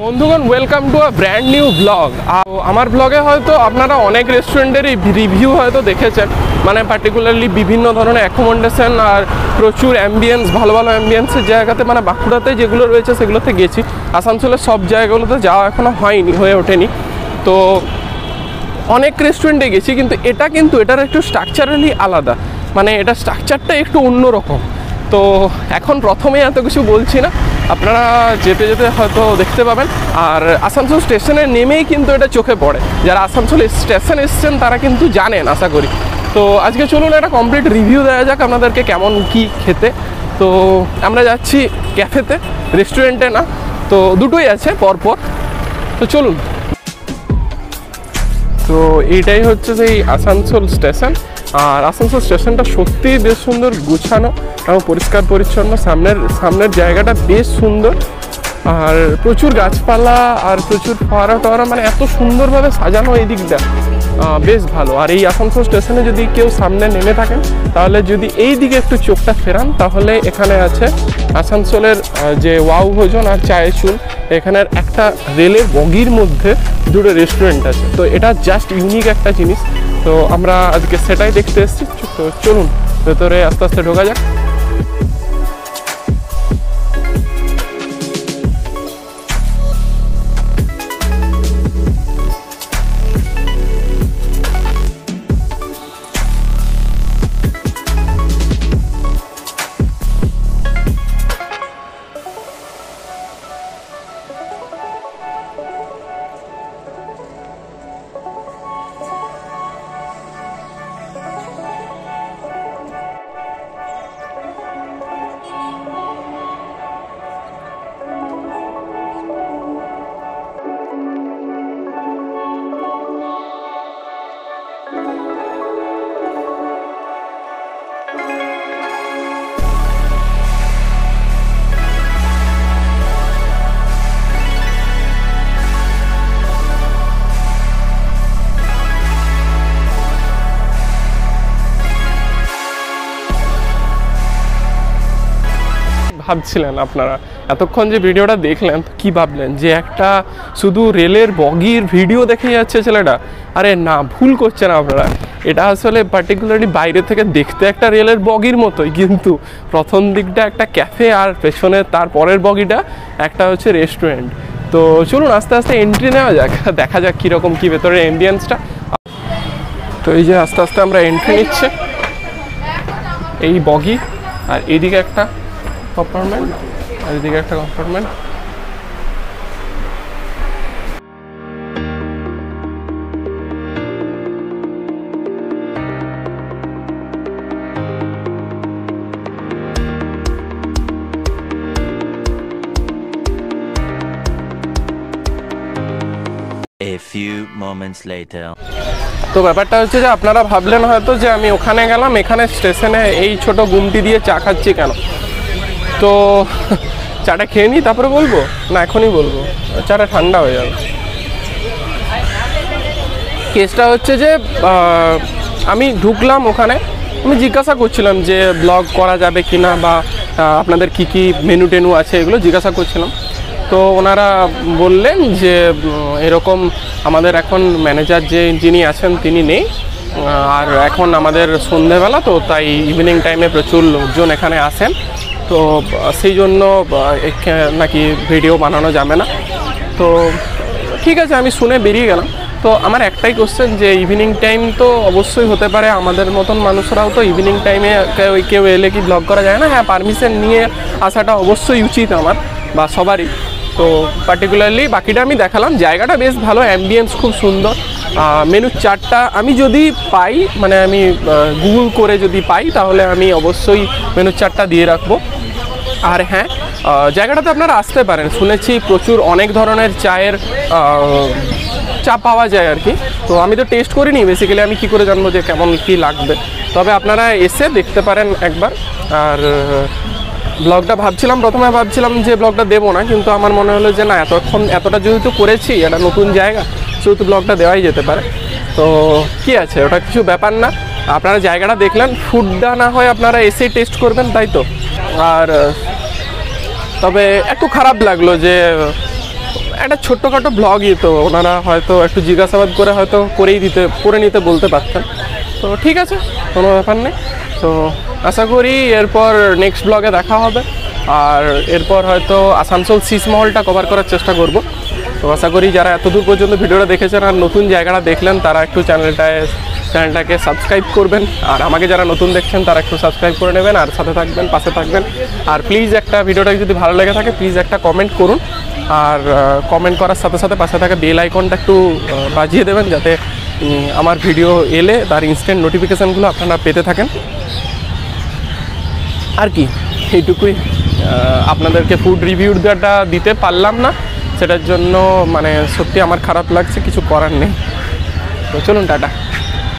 বন্ধুগণ, welcome to a brand new blog. আমার ব্লগে হয়তো আপনারা অনেক রেস্টুরেন্টেরই রিভিউ হয়তো দেখেছেন, মানে পার্টিকুলারলি বিভিন্ন ধরনের অ্যাকোমোডেশন আর প্রচুর অ্যাম্বিয়েন্স, ভালো ভালো অ্যাম্বিয়েন্সের জায়গাতে, মানে বাঁকুড়াতে যেগুলো রয়েছে সেগুলোতে গেছি। আসানসোলের সব জায়গাগুলোতে যাওয়া এখনও হয়ে ওঠেনি। তো অনেক রেস্টুরেন্টে গেছি, কিন্তু এটার একটু স্ট্রাকচারালি আলাদা, মানে এটা স্ট্রাকচারটা একটু অন্যরকম। তো এখন প্রথমেই এত কিছু বলছি না, আপনারা যেতে যেতে হয়তো দেখতে পাবেন। আর আসানসোল স্টেশনে নেমেই কিন্তু এটা চোখে পড়ে, যারা আসানসোল স্টেশন এসছেন তারা কিন্তু জানেন আশা করি। তো আজকে চলুন একটা কমপ্লিট রিভিউ দেওয়া যাক আপনাদেরকে কেমন কি খেতে। তো আমরা যাচ্ছি ক্যাফেতে, রেস্টুরেন্টে না, তো দুটোই আছে পরপর। তো চলুন। তো এইটাই হচ্ছে সেই আসানসোল স্টেশন। আর আসানসোল স্টেশনটা সত্যিই বেশ সুন্দর গুছানো এবং পরিষ্কার পরিচ্ছন্ন। সামনের জায়গাটা বেশ সুন্দর, আর প্রচুর গাছপালা আর প্রচুর ফোয়ারা টোয়ারা, মানে এত সুন্দরভাবে সাজানো এই দিকটা, বেশ ভালো। আর এই আসানসোল স্টেশনে যদি কেউ সামনে নেমে থাকেন, তাহলে যদি এই দিকে একটু চোখটা ফেরান, তাহলে এখানে আছে আসানসোলের যে ওয়াও ভোজন আর চায়ে চুন। এখানের একটা রেলের বগির মধ্যে দুটো রেস্টুরেন্ট আছে, তো এটা জাস্ট ইউনিক একটা জিনিস। তো আমরা আজকে সেটাই দেখতে এসেছি। তো চলুন ভেতরে আস্তে আস্তে ঢোকা যাক। ভাবছিলেন আপনারা এতক্ষণ যে ভিডিওটা দেখলেন, কি ভাবলেন যে একটা শুধু রেলের বগির ভিডিও দেখে যাচ্ছে ছেলেটা? আরে না, ভুল করছেন আপনারা। এটা আসলে পার্টিকুলারলি বাইরে থেকে দেখতে একটা রেলের বগির মতোই, কিন্তু প্রথম দিকটা একটা ক্যাফে আর পেছনে তার পরের বগিটা একটা হচ্ছে রেস্টুরেন্ট। তো চলুন আস্তে আস্তে এন্ট্রি নেওয়া যাক, দেখা যাক কীরকম কী ভেতরের অ্যাম্বিয়েন্সটা। তো এই যে আস্তে আস্তে আমরা এন্ট্রি নিচ্ছে, এই বগি, আর এইদিকে একটা কম্পার্টমেন্ট আর এদিকে একটা compartment. A few moments later. তো ব্যাপারটা হচ্ছে যে আপনারা ভাবলেন হয়তো যে আমি ওখানে গেলাম, এখানে স্টেশনে এই ছোট গুমটি দিয়ে চা খাচ্ছি কেন। তো চাটা খেয়ে নিই তারপরে বলবো, না এখনই বলবো, চাটা ঠান্ডা হয়ে যাবে। কেসটা হচ্ছে যে আমি ঢুকলাম ওখানে, আমি জিজ্ঞাসা করছিলাম যে ব্লগ করা যাবে কি না, বা আপনাদের কি কি মেনু টেনু আছে এগুলো জিজ্ঞাসা করছিলাম। তো ওনারা বললেন যে এরকম আমাদের এখন ম্যানেজার যিনি আছেন তিনি নেই, আর এখন আমাদের সন্ধেবেলা, তো তাই ইভিনিং টাইমে প্রচুর লোকজন এখানে আসেন, তো সেই জন্য নাকি ভিডিও বানানো যাবে না। তো ঠিক আছে, আমি শুনে বেরিয়ে গেলাম। তো আমার একটাই কোশ্চেন, যে ইভিনিং টাইম তো অবশ্যই হতে পারে, আমাদের মতন মানুষরাও তো ইভিনিং টাইমে কেউ এলে কি ব্লগ করা যায় না? হ্যাঁ, পারমিশন নিয়ে আসাটা অবশ্যই উচিত আমার বা সবারই। তো পার্টিকুলারলি বাকিটা আমি দেখালাম, জায়গাটা বেশ ভালো, অ্যাম্বিয়েন্স খুব সুন্দর। মেনু চার্টটা আমি যদি পাই, মানে আমি গুগল করে যদি পাই, তাহলে আমি অবশ্যই মেনু চার্টটা দিয়ে রাখবো। আর হ্যাঁ, জায়গাটাতে আপনারা আসতে পারেন, শুনেছি প্রচুর অনেক ধরনের চায়ের চা পাওয়া যায় আর কি। তো আমি তো টেস্ট করিনি, বেসিক্যালি আমি কি করে জানবো যে কেমন কি লাগবে, তবে আপনারা এসে দেখতে পারেন একবার। আর ব্লগটা প্রথমে ভাবছিলাম যে ব্লগটা দেবো না, কিন্তু আমার মনে হলো যে না, এতটা যেহেতু করেছি, এটা নতুন জায়গা, সেহেতু ব্লগটা দেওয়াই যেতে পারে। তো কি আছে, ওটা কিছু ব্যাপার না। আপনারা জায়গাটা দেখলেন, ফুডটা না হয় আপনারা এসেই টেস্ট করবেন, তাই তো। আর তবে একটু খারাপ লাগলো যে একটা ছোট্টখাটো ব্লগই, তো ওনারা হয়তো একটু জিজ্ঞাসাবাদ করে হয়তো করে নিতে বলতে পারতেন। তো ঠিক আছে, কোনো ব্যাপার নেই। তো আশা করি এরপর নেক্সট ব্লগে দেখা হবে, আর এরপর হয়তো আসানসোল সিসমহলটা কভার করার চেষ্টা করব। তো আশা করি যারা এতদূর পর্যন্ত ভিডিওটা দেখেছেন আর নতুন জায়গাটা দেখলেন তারা একটু চ্যানেলটাকে সাবস্ক্রাইব করবেন, আর আমাকে যারা নতুন দেখছেন তারা একটু সাবস্ক্রাইব করে নেবেন আর সাথে থাকবেন, পাশে থাকবেন। আর প্লিজ একটা ভিডিওটা যদি ভালো লেগে থাকে প্লিজ একটা কমেন্ট করুন, আর কমেন্ট করার সাথে সাথে পাশে থাকা বেল আইকনটা একটু বাজিয়ে দেবেন, যাতে আমার ভিডিও এলে তার ইনস্ট্যান্ট নোটিফিকেশানগুলো আপনারা পেতে থাকেন। আর কি, এইটুকুই। আপনাদেরকে ফুড রিভিউটা দিতে পারলাম না, সেটার জন্য মানে সত্যি আমার খারাপ লাগছে, কিছু করার নেই। তো চলুন, টাটা।